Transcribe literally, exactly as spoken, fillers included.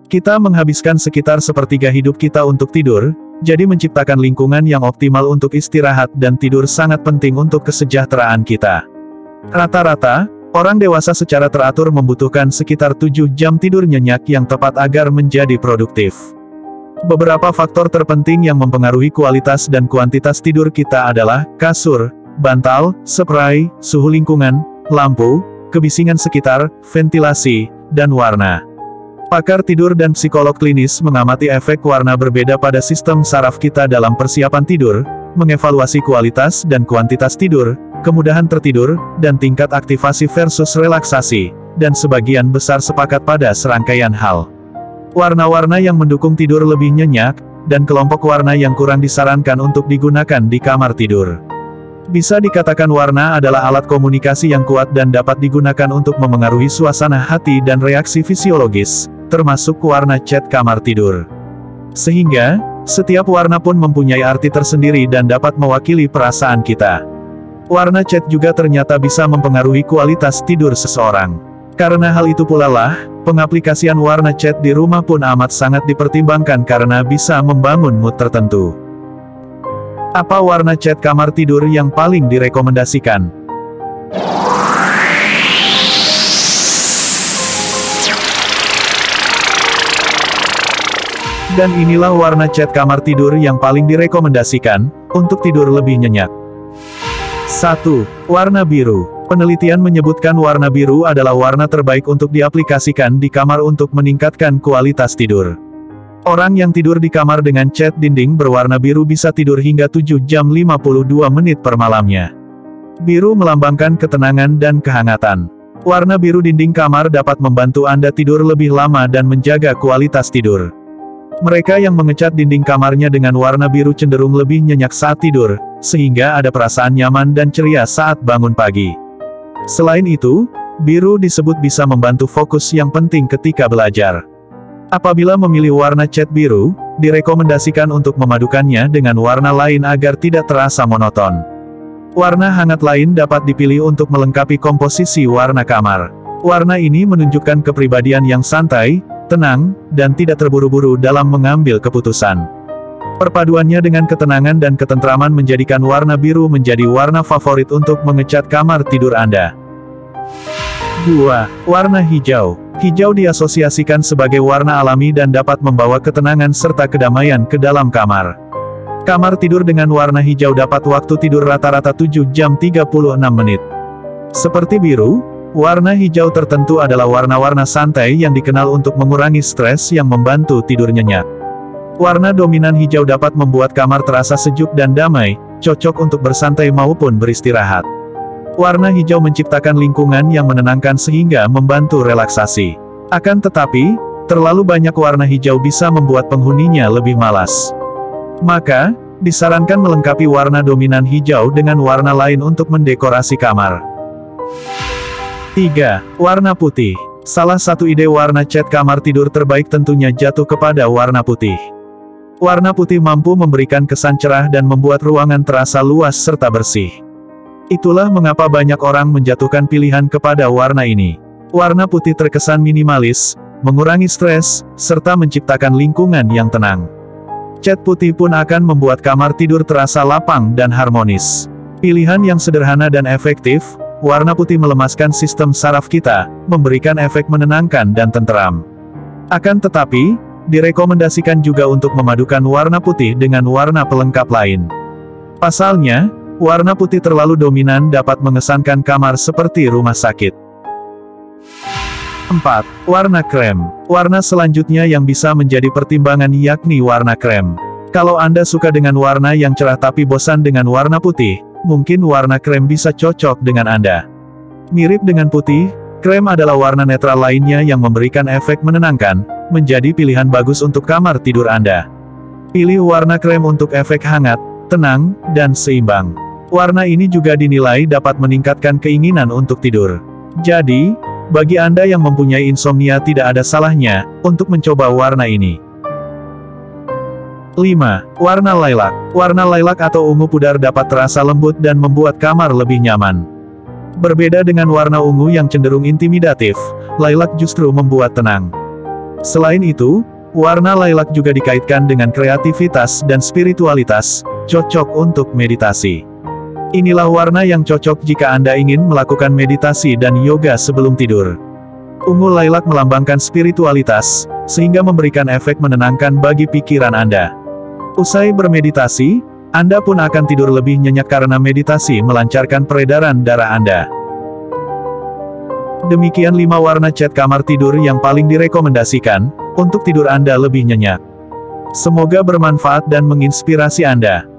Kita menghabiskan sekitar sepertiga hidup kita untuk tidur, jadi menciptakan lingkungan yang optimal untuk istirahat dan tidur sangat penting untuk kesejahteraan kita. Rata-rata, orang dewasa secara teratur membutuhkan sekitar tujuh jam tidur nyenyak yang tepat agar menjadi produktif. Beberapa faktor terpenting yang mempengaruhi kualitas dan kuantitas tidur kita adalah kasur, bantal, spray, suhu lingkungan, lampu, kebisingan sekitar, ventilasi, dan warna. Pakar tidur dan psikolog klinis mengamati efek warna berbeda pada sistem saraf kita dalam persiapan tidur, mengevaluasi kualitas dan kuantitas tidur, kemudahan tertidur, dan tingkat aktivasi versus relaksasi, dan sebagian besar sepakat pada serangkaian hal. Warna-warna yang mendukung tidur lebih nyenyak, dan kelompok warna yang kurang disarankan untuk digunakan di kamar tidur. Bisa dikatakan warna adalah alat komunikasi yang kuat dan dapat digunakan untuk memengaruhi suasana hati dan reaksi fisiologis, termasuk warna cat kamar tidur. Sehingga, setiap warna pun mempunyai arti tersendiri dan dapat mewakili perasaan kita. Warna cat juga ternyata bisa mempengaruhi kualitas tidur seseorang. Karena hal itu pula lah, pengaplikasian warna cat di rumah pun amat sangat dipertimbangkan karena bisa membangun mood tertentu. Apa warna cat kamar tidur yang paling direkomendasikan? Dan inilah warna cat kamar tidur yang paling direkomendasikan untuk tidur lebih nyenyak. satu. Warna biru. Penelitian menyebutkan warna biru adalah warna terbaik untuk diaplikasikan di kamar untuk meningkatkan kualitas tidur. Orang yang tidur di kamar dengan cat dinding berwarna biru bisa tidur hingga tujuh jam lima puluh dua menit per malamnya. Biru melambangkan ketenangan dan kehangatan. Warna biru dinding kamar dapat membantu Anda tidur lebih lama dan menjaga kualitas tidur. Mereka yang mengecat dinding kamarnya dengan warna biru cenderung lebih nyenyak saat tidur, sehingga ada perasaan nyaman dan ceria saat bangun pagi. Selain itu, biru disebut bisa membantu fokus yang penting ketika belajar. Apabila memilih warna cat biru, direkomendasikan untuk memadukannya dengan warna lain agar tidak terasa monoton. Warna hangat lain dapat dipilih untuk melengkapi komposisi warna kamar. Warna ini menunjukkan kepribadian yang santai, tenang, dan tidak terburu-buru dalam mengambil keputusan. Perpaduannya dengan ketenangan dan ketentraman menjadikan warna biru menjadi warna favorit untuk mengecat kamar tidur Anda. dua. Warna hijau. Hijau diasosiasikan sebagai warna alami dan dapat membawa ketenangan serta kedamaian ke dalam kamar. Kamar tidur dengan warna hijau dapat waktu tidur rata-rata tujuh jam tiga puluh enam menit. Seperti biru, warna hijau tertentu adalah warna-warna santai yang dikenal untuk mengurangi stres yang membantu tidur nyenyak. Warna dominan hijau dapat membuat kamar terasa sejuk dan damai, cocok untuk bersantai maupun beristirahat. Warna hijau menciptakan lingkungan yang menenangkan sehingga membantu relaksasi. Akan tetapi, terlalu banyak warna hijau bisa membuat penghuninya lebih malas. Maka, disarankan melengkapi warna dominan hijau dengan warna lain untuk mendekorasi kamar. tiga. Warna putih. Salah satu ide warna cat kamar tidur terbaik tentunya jatuh kepada warna putih. Warna putih mampu memberikan kesan cerah dan membuat ruangan terasa luas serta bersih. Itulah mengapa banyak orang menjatuhkan pilihan kepada warna ini. Warna putih terkesan minimalis, mengurangi stres, serta menciptakan lingkungan yang tenang. Cat putih pun akan membuat kamar tidur terasa lapang dan harmonis. Pilihan yang sederhana dan efektif, warna putih melemaskan sistem saraf kita, memberikan efek menenangkan dan tenteram. Akan tetapi, direkomendasikan juga untuk memadukan warna putih dengan warna pelengkap lain. Pasalnya, warna putih terlalu dominan dapat mengesankan kamar seperti rumah sakit. empat. Warna krem. Warna selanjutnya yang bisa menjadi pertimbangan yakni warna krem. Kalau Anda suka dengan warna yang cerah tapi bosan dengan warna putih, mungkin warna krem bisa cocok dengan Anda. Mirip dengan putih, krem adalah warna netral lainnya yang memberikan efek menenangkan, menjadi pilihan bagus untuk kamar tidur Anda. Pilih warna krem untuk efek hangat, tenang, dan seimbang. Warna ini juga dinilai dapat meningkatkan keinginan untuk tidur. Jadi, bagi Anda yang mempunyai insomnia tidak ada salahnya untuk mencoba warna ini. lima. Warna lilac. Warna lilac atau ungu pudar dapat terasa lembut dan membuat kamar lebih nyaman. Berbeda dengan warna ungu yang cenderung intimidatif, lilac justru membuat tenang. Selain itu, warna lilac juga dikaitkan dengan kreativitas dan spiritualitas, cocok untuk meditasi. Inilah warna yang cocok jika Anda ingin melakukan meditasi dan yoga sebelum tidur. Ungu lilac melambangkan spiritualitas, sehingga memberikan efek menenangkan bagi pikiran Anda. Usai bermeditasi, Anda pun akan tidur lebih nyenyak karena meditasi melancarkan peredaran darah Anda. Demikian lima warna cat kamar tidur yang paling direkomendasikan untuk tidur Anda lebih nyenyak. Semoga bermanfaat dan menginspirasi Anda.